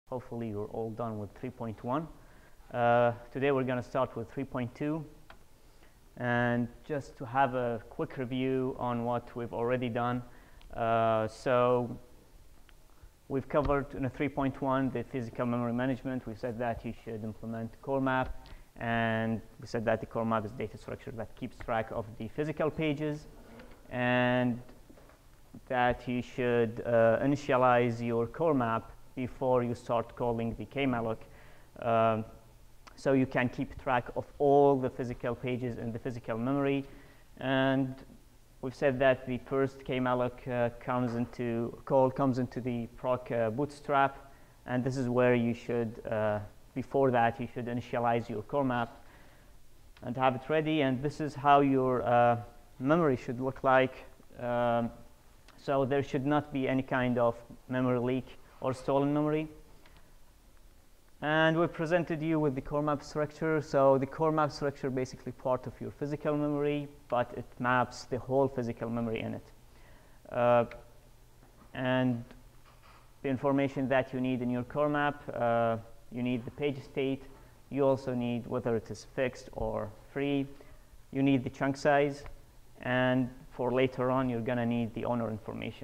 hopefully you're all done with 3.1. Today we're going to start with 3.2. And just to have a quick review on what we've already done. So we've covered in 3.1 the physical memory management. We said that you should implement core map, and we said that the core map is data structure that keeps track of the physical pages, and that you should initialize your core map before you start calling the kmalloc, so you can keep track of all the physical pages in the physical memory. And we've said that the first kmalloc comes into the proc bootstrap, and this is where you should, before that, you should initialize your core map and have it ready. And this is how your memory should look like. So there should not be any kind of memory leak or stolen memory. And we presented you with the core map structure. So the core map structure basically part of your physical memory, but it maps the whole physical memory in it. And the information that you need in your core map, you need the page state. You also need whether it is fixed or free. You need the chunk size. And for later on, you're going to need the owner information.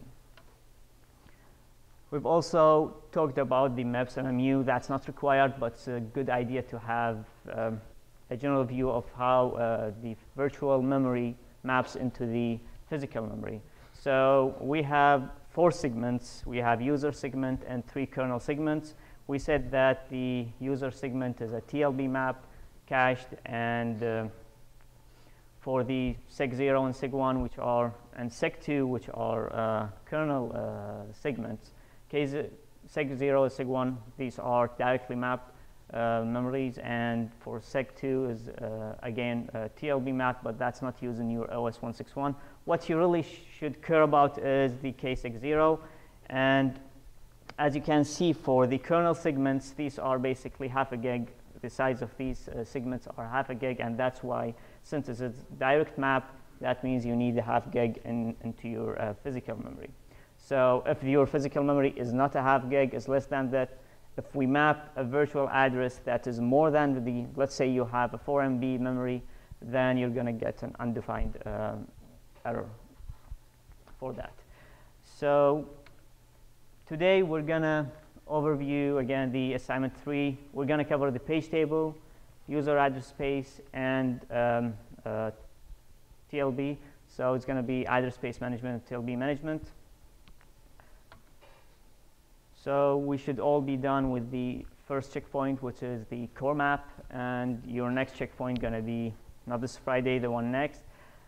We've also talked about the maps MMU. That's not required, but it's a good idea to have a general view of how the virtual memory maps into the physical memory. So we have 4 segments. We have user segment and 3 kernel segments. We said that the user segment is a TLB map, cached, and for the seg0 and seg1, which are, and seg2, which are kernel segments. Seg0 and seg1, these are directly mapped memories, and for seg2 is again TLB map, but that's not used in your OS 161. What you really should care about is the kseg0, and as you can see for the kernel segments, these are basically half a gig. The size of these segments are half a gig, and that's why, since it's a direct map, that means you need a half gig into your physical memory. So if your physical memory is not a half gig, is less than that, if we map a virtual address that is more than the, let's say you have a 4 MB memory, then you're going to get an undefined error for that. So today we're going to overview again the assignment 3. We're going to cover the page table, user address space, and TLB. So it's going to be address space management and TLB management. So we should all be done with the first checkpoint, which is the core map, and your next checkpoint going to be not this Friday, the one next.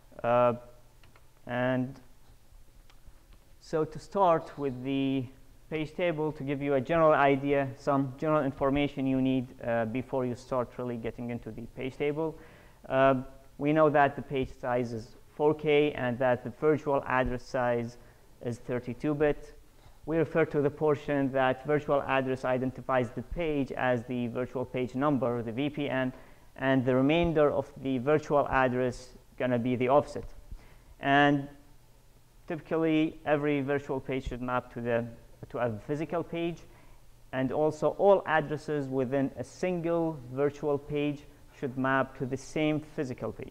And so to start with the page table, to give you a general idea, some general information you need before you start really getting into the page table. We know that the page size is 4K and that the virtual address size is 32-bit. We refer to the portion that virtual address identifies the page as the virtual page number, the VPN, and the remainder of the virtual address going to be the offset. And typically, every virtual page should map to a physical page, and also all addresses within a single virtual page should map to the same physical page.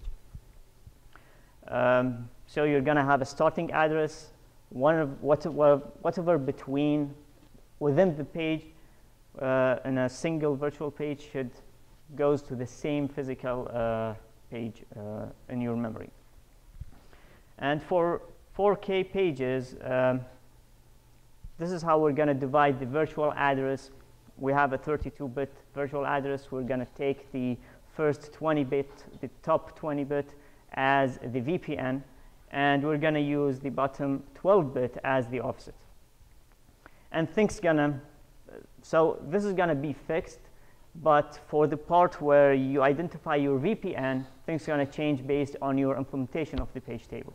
So you're going to have a starting address, whatever within the page in a single virtual page goes to the same physical page in your memory. And for 4K pages, this is how we're going to divide the virtual address. We have a 32-bit virtual address. We're going to take the first 20-bit, the top 20-bit as the VPN, and we're going to use the bottom 12-bit as the offset. And so this is going to be fixed, but for the part where you identify your VPN, things are going to change based on your implementation of the page table.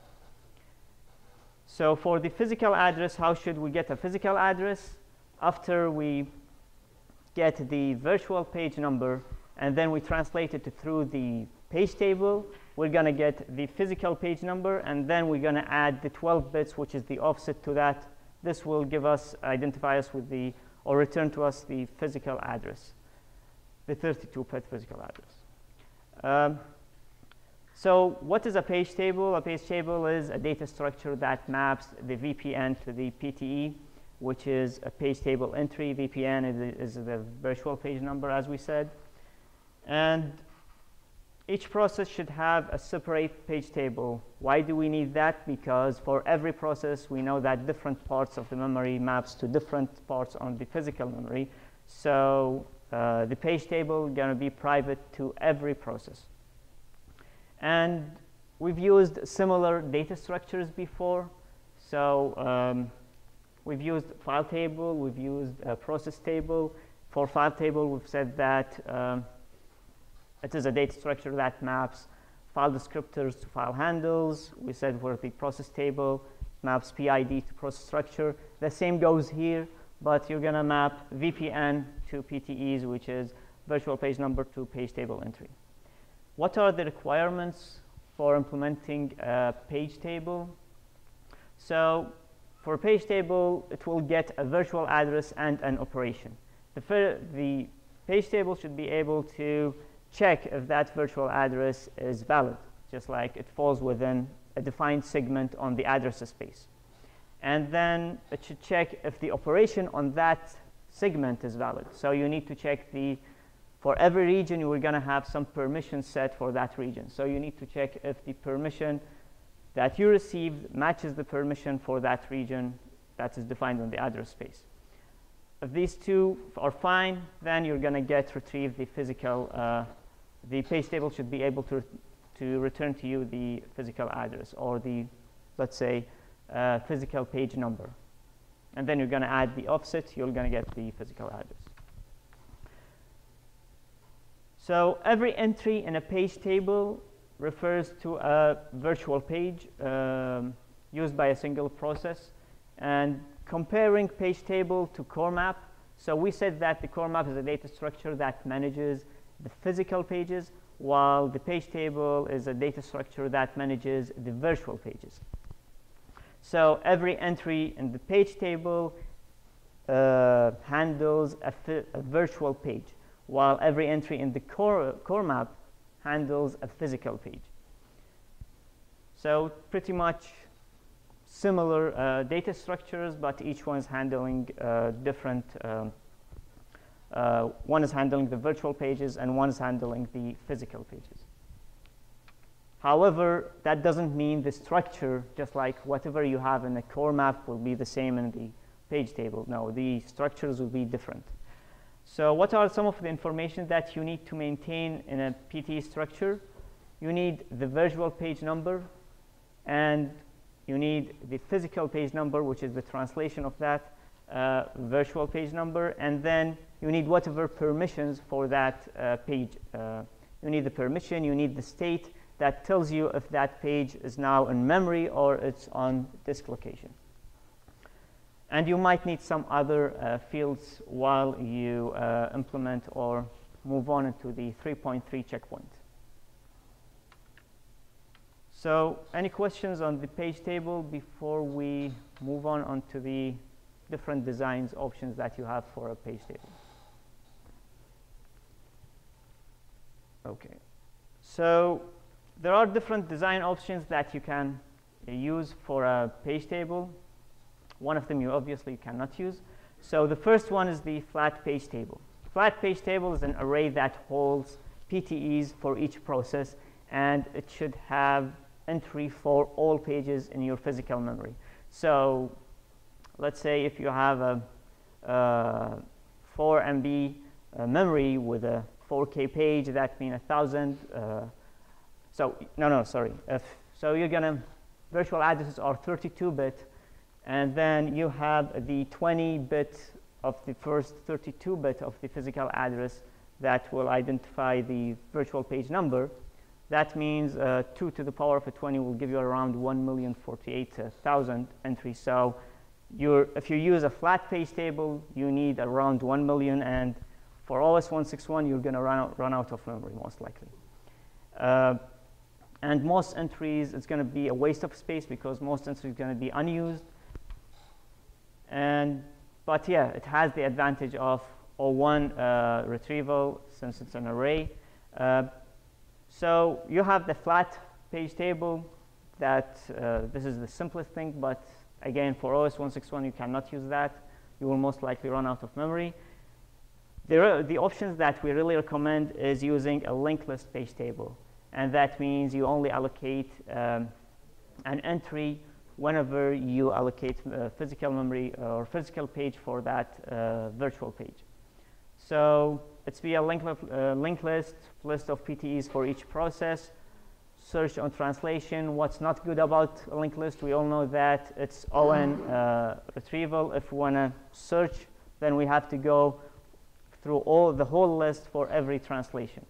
So for the physical address, how should we get a physical address? After we get the virtual page number, and then we translate it through the page table, we're going to get the physical page number, and then we're going to add the 12 bits, which is the offset to that. This will give us, identify us with the or return to us the physical address, the 32-bit physical address. So what is a page table? A page table is a data structure that maps the VPN to the PTE, which is a page table entry. VPN is the virtual page number, as we said. And each process should have a separate page table. Why do we need that? Because for every process, we know that different parts of the memory maps to different parts on the physical memory. So the page table is going to be private to every process. And we've used similar data structures before. So we've used file table, we've used a process table. For file table, we've said that it is a data structure that maps file descriptors to file handles. We said for the process table, maps PID to process structure. The same goes here, but you're going to map VPN to PTEs, which is virtual page number to page table entry. What are the requirements for implementing a page table? So for a page table, it will get a virtual address and an operation. The page table should be able to check if that virtual address is valid, just like it falls within a defined segment on the address space. And then it should check if the operation on that segment is valid. So you need to check for every region, you are going to have some permission set for that region. So you need to check if the permission that you received matches the permission for that region that is defined on the address space. If these two are fine, then you're going to retrieve the physical, the page table should be able to return to you the physical address or the, let's say, physical page number. And then you're going to add the offset, you're going to get the physical address. So every entry in a page table refers to a virtual page used by a single process. And comparing page table to core map, so we said that the core map is a data structure that manages the physical pages, while the page table is a data structure that manages the virtual pages. So every entry in the page table handles a virtual page, while every entry in the core map handles a physical page. So pretty much similar data structures, but each one is handling different. One is handling the virtual pages, and one is handling the physical pages. However, that doesn't mean the structure, just like whatever you have in the core map, will be the same in the page table. No, the structures will be different. So what are some of the information that you need to maintain in a PTE structure? You need the virtual page number, and you need the physical page number, which is the translation of that virtual page number, and then you need whatever permissions for that page. You need the permission, you need the state that tells you if that page is now in memory or it's on disk location. And you might need some other fields while you implement or move on into the 3.3 checkpoint. So any questions on the page table before we move on onto the different designs options that you have for a page table? Okay. So there are different design options that you can use for a page table. One of them you obviously cannot use. So the first one is the flat page table. Flat page table is an array that holds PTEs for each process, and it should have entry for all pages in your physical memory. So let's say if you have a 4 MB memory with a 4K page, that means 1,000. So you're gonna, virtual addresses are 32-bit, and then you have the 20-bit of the first 32-bit of the physical address that will identify the virtual page number. That means 2 to the power of 20 will give you around 1,048,000 entries. So if you use a flat page table, you need around 1 million, and for OS 161, you're going to run out of memory, most likely. And most entries, it's going to be a waste of space because most entries are going to be unused. But yeah, it has the advantage of O1 retrieval since it's an array. So you have the flat page table. That this is the simplest thing, but again, for OS 161, you cannot use that. You will most likely run out of memory. The options that we really recommend is using a linked list page table. And that means you only allocate an entry whenever you allocate physical memory or physical page for that virtual page. So it's via linked list of PTEs for each process. Search on translation. What's not good about a linked list, we all know that it's ON retrieval. If we want to search, then we have to go through the whole list for every translation.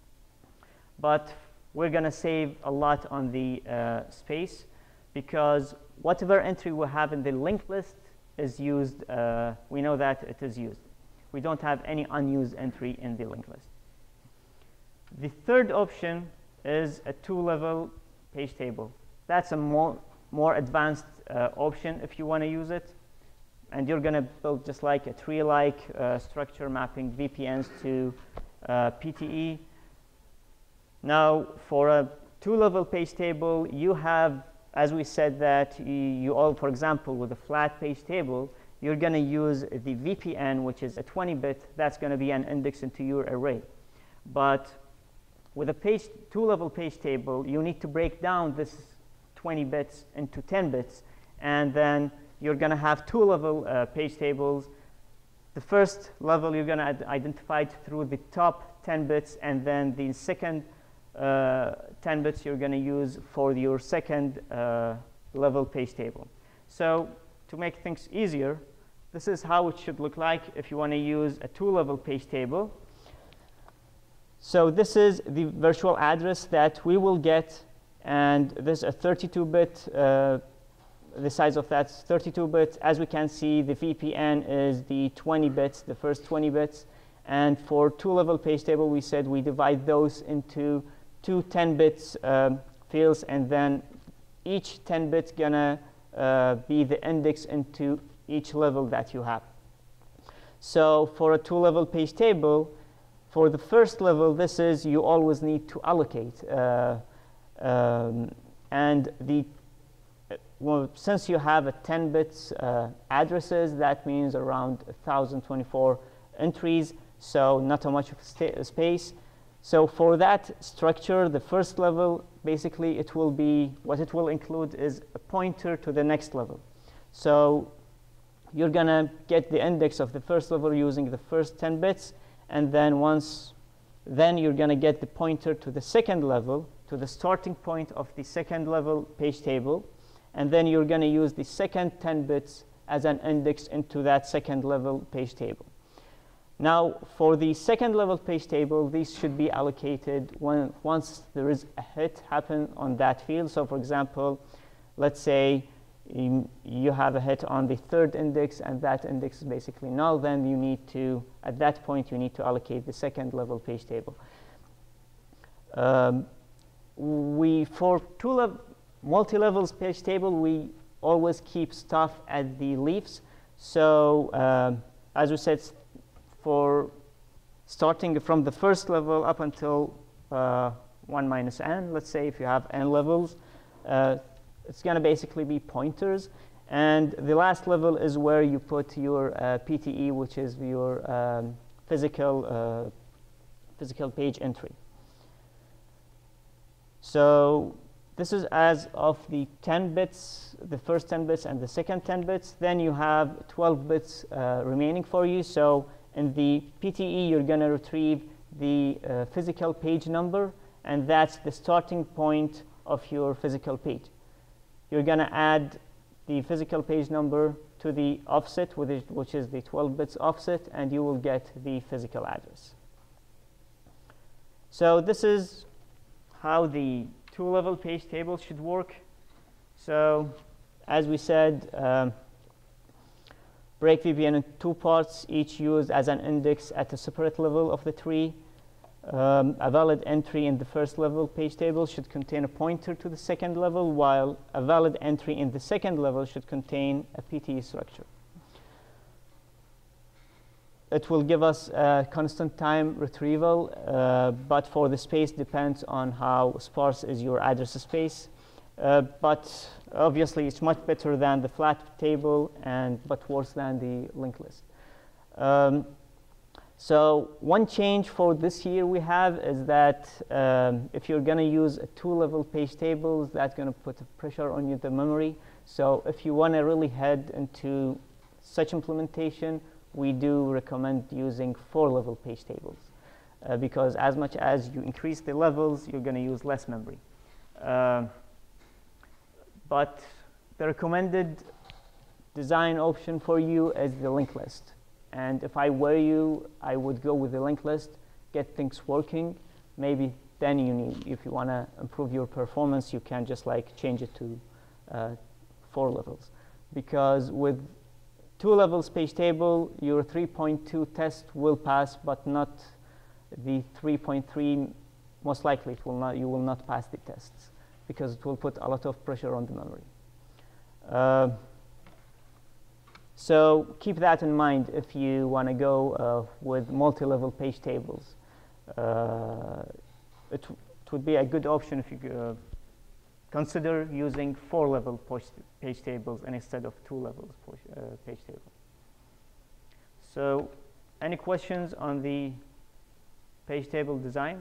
But we're going to save a lot on the space, because whatever entry we have in the linked list is used. We know that it is used. We don't have any unused entry in the linked list. The third option is a two-level page table. That's a more advanced option if you want to use it. And you're going to build just like a tree-like structure mapping VPNs to PTE. Now, for a two-level page table, you have, as we said, that you all, for example, with a flat page table, you're going to use the VPN, which is a 20-bit. That's going to be an index into your array. But with a two-level page table, you need to break down this 20 bits into 10 bits. And then you're going to have two-level page tables. The first level you're going to identify it through the top 10 bits, and then the second 10 bits you're going to use for your second level page table. So to make things easier, this is how it should look like if you want to use a two-level page table. So this is the virtual address that we will get, and this is a 32-bit. The size of that's 32 bits. As we can see, the VPN is the 20 bits, the first 20 bits. And for two-level page table, we said we divide those into two 10 bits fields, and then each 10 bits gonna be the index into each level that you have. So for a two-level page table, for the first level, this is you always need to allocate. And well, since you have a 10 bits addresses, that means around 1,024 entries, so not a much of space. So for that structure, the first level, basically it will be, what it will include is a pointer to the next level. So you're going to get the index of the first level using the first 10 bits, and then then you're going to get the pointer to the second level, to the starting point of the second level page table. And then you're going to use the second 10 bits as an index into that second level page table. Now, for the second level page table, these should be allocated once there is a hit happen on that field. So for example, let's say you have a hit on the third index, and that index is basically null. Then you need to, at that point, you need to allocate the second level page table. For multi-levels page table, we always keep stuff at the leaves. So as we said, for starting from the first level up until 1 minus n, let's say if you have n levels, it's going to basically be pointers. And the last level is where you put your PTE, which is your physical page entry. So this is as of the 10 bits, the first 10 bits and the second 10 bits. Then you have 12 bits remaining for you. So in the PTE, you're going to retrieve the physical page number, and that's the starting point of your physical page. You're going to add the physical page number to the offset, which is the 12 bits offset, and you will get the physical address. So this is how the two-level page table should work. So as we said, break VPN in two parts, each used as an index at a separate level of the tree. A valid entry in the first level page table should contain a pointer to the second level, while a valid entry in the second level should contain a PTE structure. it will give us constant time retrieval, but for the space depends on how sparse is your address space. But obviously, it's much better than the flat table, but worse than the linked list. So one change for this year we have is that if you're going to use a two-level page tables, that's going to put pressure on the memory. So if you want to really head into such implementation, we do recommend using four-level page tables because as much as you increase the levels, you're going to use less memory. But the recommended design option for you is the linked list. And if I were you, I would go with the linked list, get things working. Maybe then if you want to improve your performance, you can just like change it to 4 levels. Because with 2 levels page table, your 3.2 test will pass, but not the 3.3. Most likely, you will not pass the tests because it will put a lot of pressure on the memory. So keep that in mind if you want to go with multi-level page tables. It would be a good option if you consider using 4-level page tables instead of 2 levels page table. So any questions on the page table design?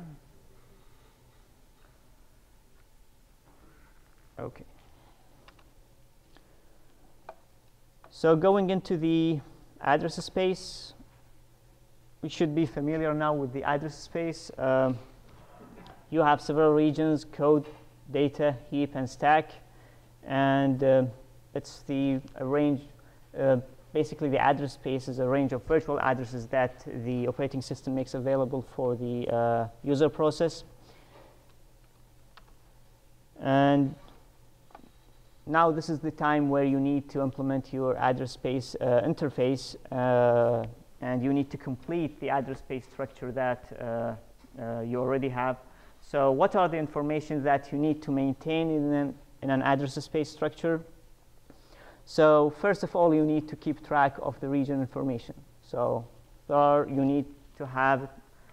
OK. So going into the address space, we should be familiar now with the address space. You have several regions: code, data, heap, and stack. And it's the range. Basically, the address space is a range of virtual addresses that the operating system makes available for the user process. And now this is the time where you need to implement your address space interface, and you need to complete the address space structure that you already have. So what are the information that you need to maintain in an address space structure? So first of all, you need to keep track of the region information. So you need to have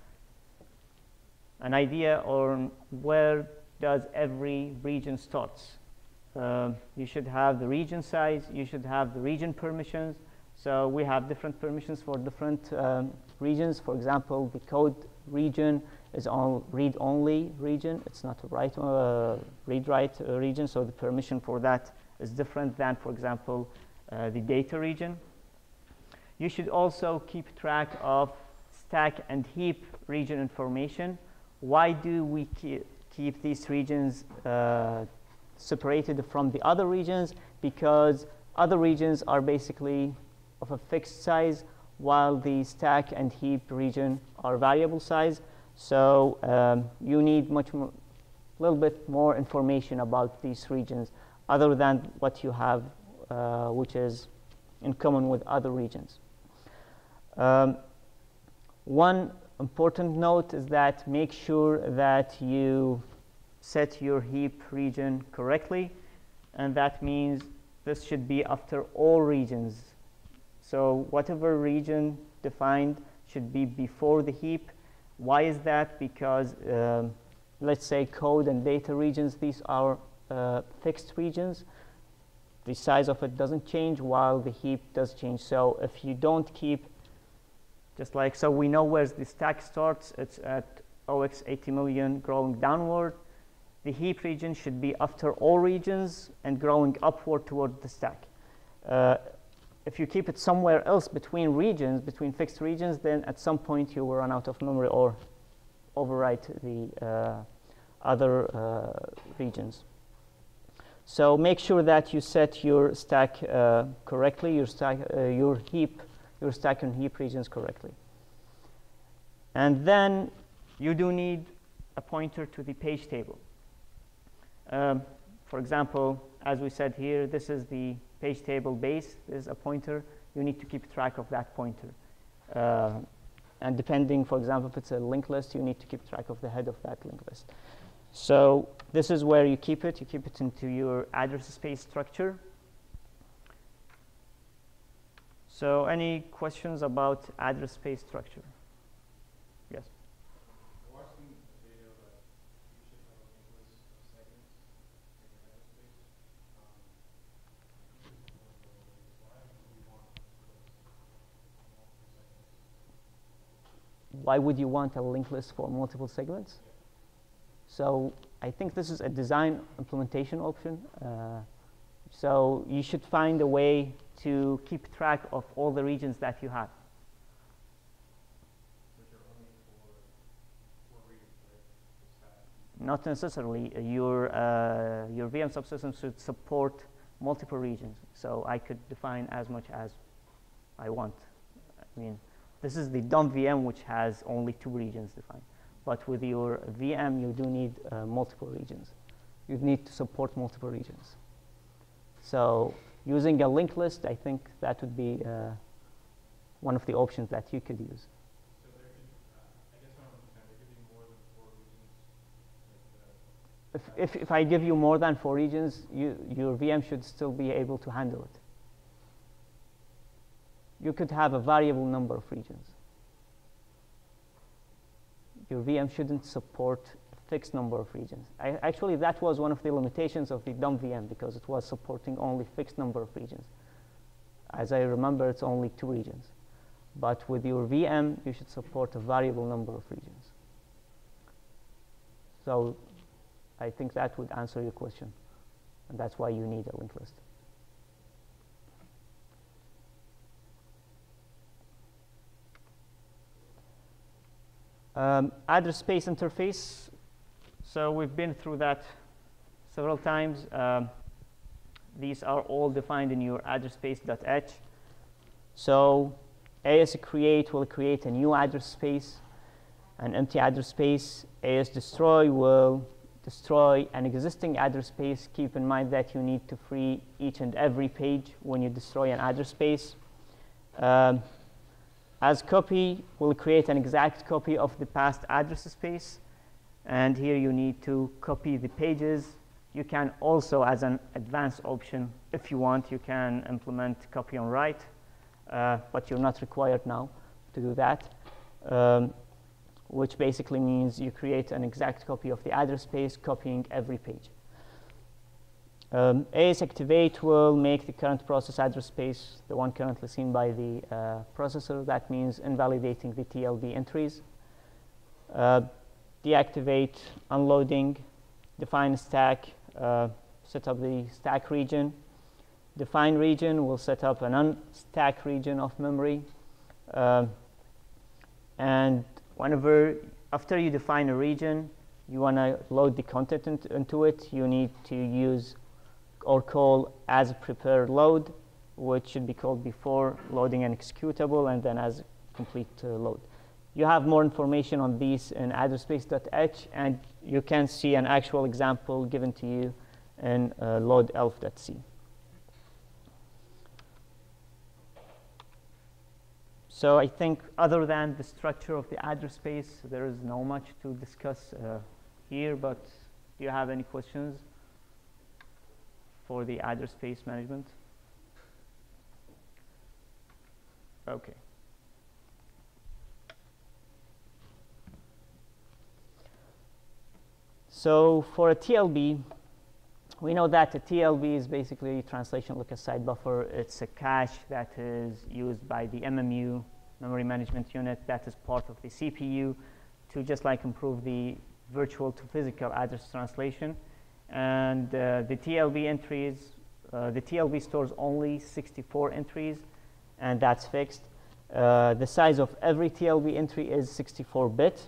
an idea on where does every region starts. You should have the region size. You should have the region permissions. So we have different permissions for different regions. For example, the code region is all read-only region. It's not a read-write region. So the permission for that is different than, for example, the data region. You should also keep track of stack and heap region information. Why do we keep these regions separated from the other regions? Because other regions are basically of a fixed size, while the stack and heap region are variable size. So you need a little bit more information about these regions other than what you have, which is in common with other regions. One important note is that make sure that you set your heap region correctly, and that means this should be after all regions. So whatever region defined should be before the heap. Why is that? Because let's say code and data regions, these are fixed regions. The size of it doesn't change, while the heap does change. So if you don't keep, just like, so we know where the stack starts. It's at 0x80 million growing downward. The heap region should be after all regions and growing upward toward the stack. If you keep it somewhere else between regions, between fixed regions, then at some point you will run out of memory or overwrite the other regions. So make sure that you set your stack correctly, your stack and heap regions correctly. And then you do need a pointer to the page table. For example, as we said here, this is the page table base. This is a pointer. You need to keep track of that pointer. And depending, for example, if it's a linked list, you need to keep track of the head of that linked list. So this is where you keep it. You keep it into your address space structure. So any questions about address space structure? Yes? Watching a video that you should have a linked list of segments in your address space. Why would you want a linked list for multiple segments? Yeah. So I think this is a design implementation option. So you should find a way to keep track of all the regions that you have. Which are only for regions, right? Not necessarily. Your VM subsystem should support multiple regions. So I could define as much as I want. I mean, this is the dumb VM, which has only 2 regions defined. But with your VM, you do need multiple regions. You need to support multiple regions. So using a linked list, I think that would be one of the options that you could use. So there could, I guess I don't understand, there could be more than 4 regions? If I give you more than 4 regions, your VM should still be able to handle it. You could have a variable number of regions. Your VM shouldn't support a fixed number of regions. Actually, that was one of the limitations of the dumb VM, because it was supporting only fixed number of regions. As I remember, it's only 2 regions. But with your VM, you should support a variable number of regions. So I think that would answer your question. And that's why you need a linked list. Address space interface. So we've been through that several times. These are all defined in your address space.h. So ASCreate will create a new address space, an empty address space. ASDestroy will destroy an existing address space. Keep in mind that you need to free each and every page when you destroy an address space. AsCopy will create an exact copy of the past address space. And here you need to copy the pages. You can also, as an advanced option, if you want, you can implement copy on write. But you're not required now to do that, which basically means you create an exact copy of the address space, copying every page. ASActivate will make the current process address space, the one currently seen by the processor. That means invalidating the TLB entries. Deactivate unloading, define stack, set up the stack region. Define region will set up an unstack region of memory. And after you define a region, you want to load the content into it, you need to use or call as prepare load, which should be called before loading an executable and then as complete load. You have more information on these in addressspace.h, and you can see an actual example given to you in loadelf.c. So I think other than the structure of the address space, there is not much to discuss here, but do you have any questions for the address space management? Okay. So for a TLB, we know that a TLB is basically translation look aside buffer. It's a cache that is used by the MMU, memory management unit, that is part of the CPU to just like improve the virtual to physical address translation. And the TLB entries, the TLB stores only 64 entries, and that's fixed. The size of every TLB entry is 64-bit.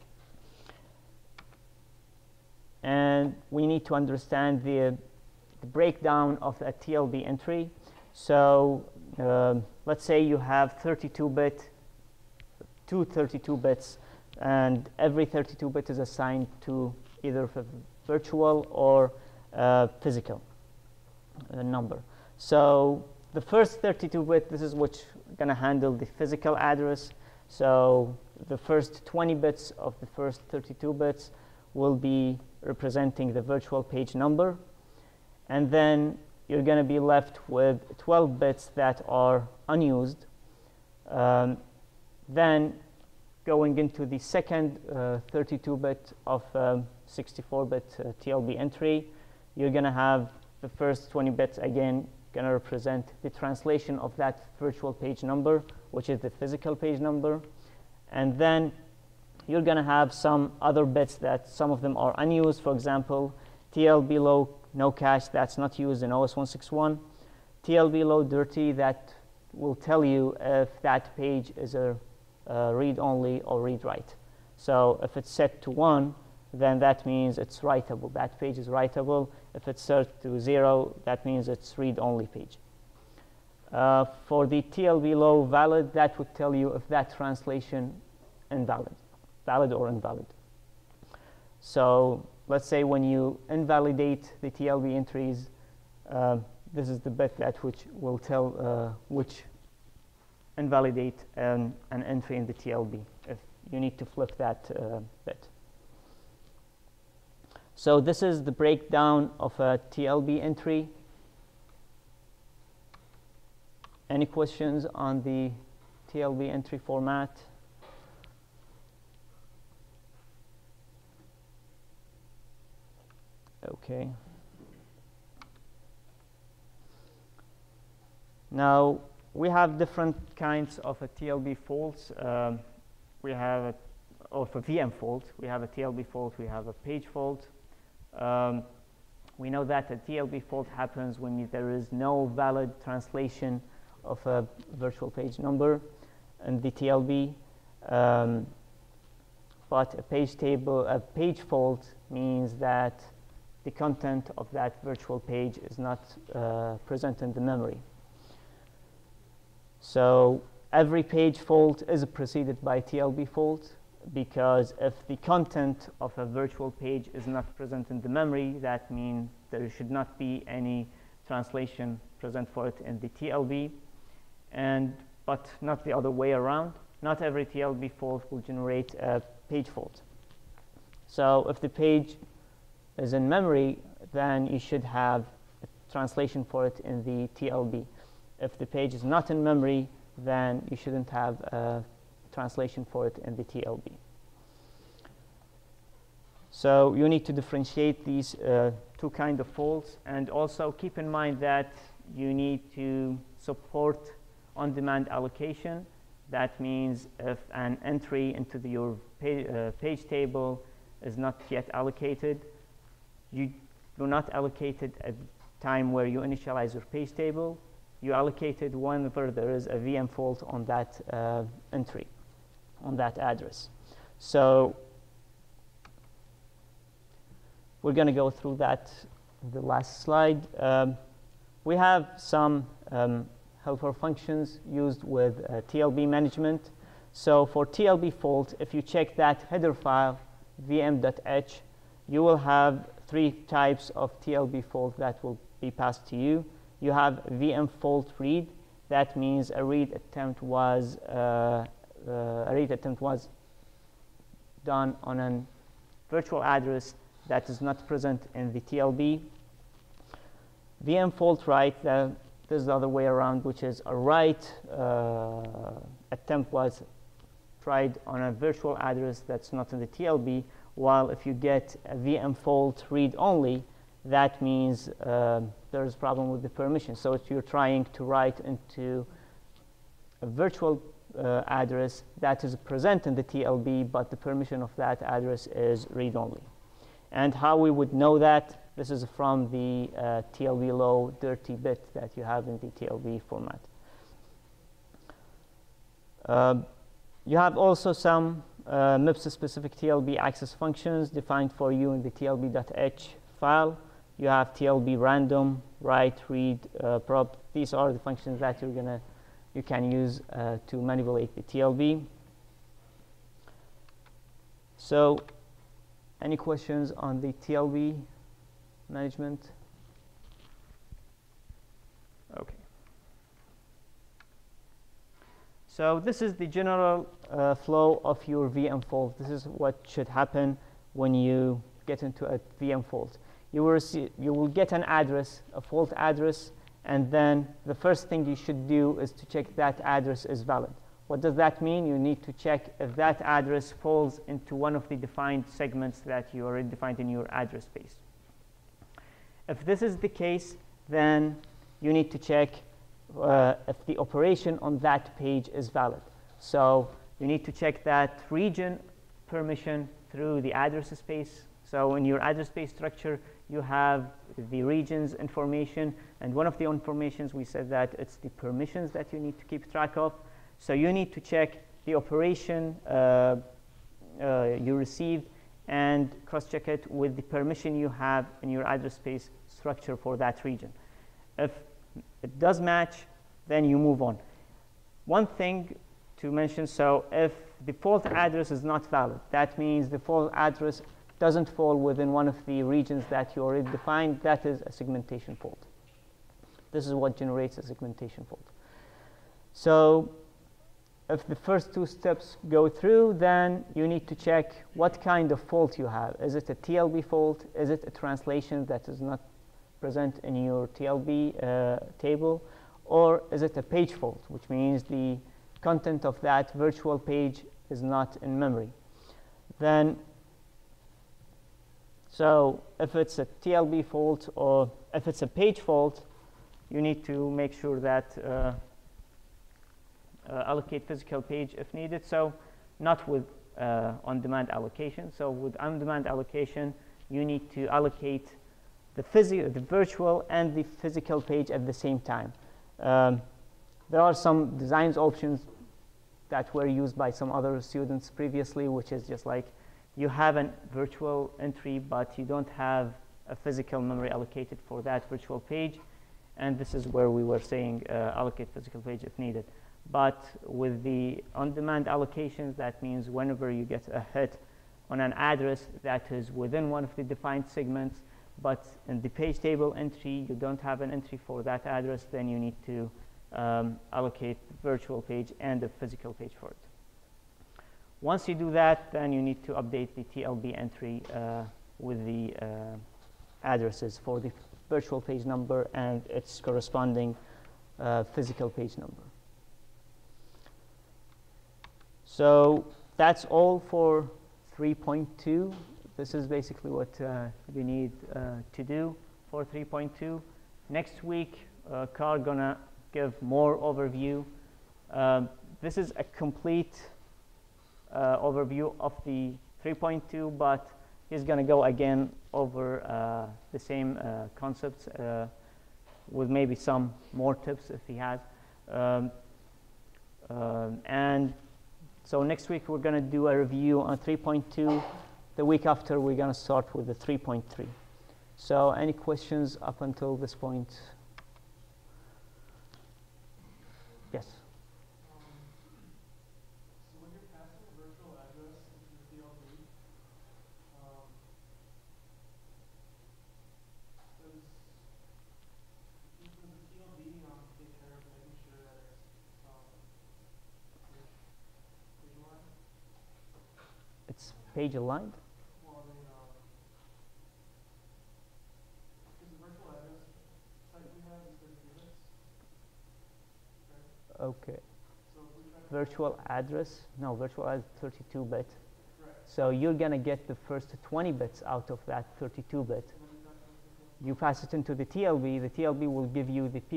And we need to understand the breakdown of a TLB entry. So let's say you have 32-bit, two 32 bits, and every 32-bit is assigned to either virtual or physical number. So the first 32-bit, this is what's going to handle the physical address. So the first 20 bits of the first 32 bits will be representing the virtual page number. And then you're going to be left with 12 bits that are unused. Then going into the second 32-bit of 64-bit TLB entry, you're going to have the first 20 bits again going to represent the translation of that virtual page number, which is the physical page number. And then you're going to have some other bits that some of them are unused. For example, TLB low no cache, that's not used in OS 161. TLB low dirty, that will tell you if that page is a read-only or read-write. So if it's set to 1, then that means it's writable. That page is writable. If it's set to 0, that means it's read-only page. For the TLB low valid, that would tell you if that translation invalid, valid or invalid. So let's say when you invalidate the TLB entries, this is the bit that which will tell which invalidate an entry in the TLB if you need to flip that bit. So this is the breakdown of a TLB entry. Any questions on the TLB entry format? Okay. Now, we have different kinds of a TLB faults. We have, or for VM fault, we have a TLB fault, we have a page fault. We know that a TLB fault happens when there is no valid translation of a virtual page number in the TLB. But a page fault means that the content of that virtual page is not present in the memory. So every page fault is preceded by TLB fault, because if the content of a virtual page is not present in the memory, that means there should not be any translation present for it in the TLB, but not the other way around. Not every TLB fault will generate a page fault. So if the page is in memory, then you should have a translation for it in the TLB. If the page is not in memory, then you shouldn't have a translation for it in the TLB. So you need to differentiate these two kinds of faults, and also keep in mind that you need to support on-demand allocation. That means if an entry into your page table is not yet allocated, you do not allocate it at the time where you initialize your page table. You allocate it whenever there is a VM fault on that entry, on that address. So we're going to go through that in the last slide. We have some helper functions used with TLB management. So for TLB fault, if you check that header file, vm.h, you will have 3 types of TLB fault that will be passed to you. You have VM fault read. That means a read attempt was done on a virtual address that is not present in the TLB. VM fault write, this is the other way around, which is a write attempt was tried on a virtual address that's not in the TLB, while if you get a VM fault read only, that means there's a problem with the permission. So if you're trying to write into a virtual address that is present in the TLB, but the permission of that address is read-only. And how we would know that, this is from the TLB low dirty bit that you have in the TLB format. You have also some MIPS-specific TLB access functions defined for you in the TLB.h file. You have TLB random, write, read, prop. These are the functions that you can use to manipulate the TLB. So, any questions on the TLB management? Okay. So this is the general flow of your VM fault. This is what should happen when you get into a VM fault. you will get an address, a fault address, and then the first thing you should do is to check that address is valid. What does that mean? You need to check if that address falls into one of the defined segments that you already defined in your address space. If this is the case, then you need to check if the operation on that page is valid. So you need to check that region permission through the address space. So in your address space structure, you have the regions information, and one of the informations we said that it's the permissions that you need to keep track of. So you need to check the operation you received and cross-check it with the permission you have in your address space structure for that region. If it does match, then you move on. One thing to mention, so if the fault address is not valid, that means the fault address doesn't fall within one of the regions that you already defined, that is a segmentation fault. This is what generates a segmentation fault. So if the first two steps go through, then you need to check what kind of fault you have. Is it a TLB fault? Is it a translation that is not present in your TLB table? Or is it a page fault, which means the content of that virtual page is not in memory? Then, so if it's a TLB fault or if it's a page fault, you need to make sure that allocate physical page if needed. So not with on-demand allocation. So with on-demand allocation, you need to allocate the virtual and the physical page at the same time. There are some designs options that were used by some other students previously, which is just like you have a virtual entry, but you don't have a physical memory allocated for that virtual page. And this is where we were saying allocate physical page if needed. But with the on-demand allocations, that means whenever you get a hit on an address that is within one of the defined segments, but in the page table entry, you don't have an entry for that address, then you need to allocate the virtual page and the physical page for it. Once you do that, then you need to update the TLB entry with the addresses for the virtual page number and its corresponding physical page number. So that's all for 3.2. This is basically what we need to do for 3.2. Next week, Carl gonna give more overview. This is a complete overview of the 3.2, but he's gonna go again over the same concepts with maybe some more tips if he has. And so next week we're gonna do a review on 3.2. The week after we're gonna start with the 3.3. So any questions up until this point? Yes. So when you're passing a virtual address into the TLB, does the TLB take care of making sure that it's visualized? It's page aligned? Well, I mean, because the virtual address type we have is 32 bits, right? Okay. So if we try to Virtual address? No, virtual address 32-bit. correct. So you're gonna get the first 20 bits out of that 32-bit. And then we got You pass it into the TLB. The TLB will give you the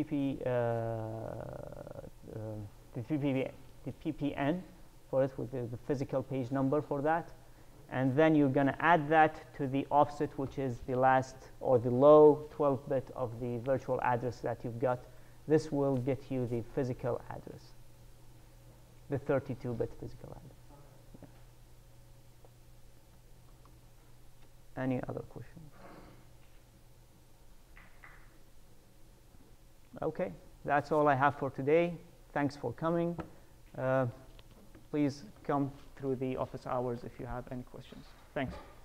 PPN for it with the physical page number for that. And then you're going to add that to the offset, which is the last or the low 12-bit of the virtual address that you've got. This will get you the physical address, the 32-bit physical address. Yeah. Any other questions? Okay, that's all I have for today. Thanks for coming. Please come through the office hours if you have any questions. Thanks.